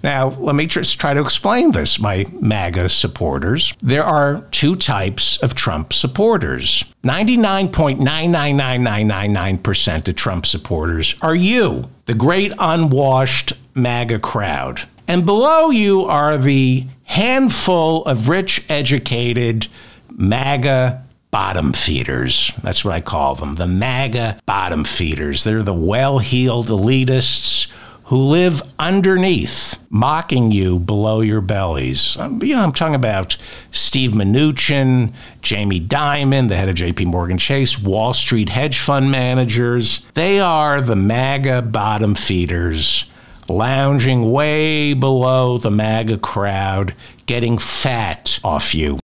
Now, let me just try to explain this, my MAGA supporters. There are two types of Trump supporters. 99.999999% of Trump supporters are you, the great unwashed MAGA crowd. And below you are the handful of rich, educated MAGA bottom feeders. That's what I call them, the MAGA bottom feeders. They're the well-heeled elitists who live underneath, mocking you below your bellies. I'm talking about Steve Mnuchin, Jamie Dimon, the head of JP Morgan Chase, Wall Street hedge fund managers. They are the MAGA bottom feeders, lounging way below the MAGA crowd, getting fat off you.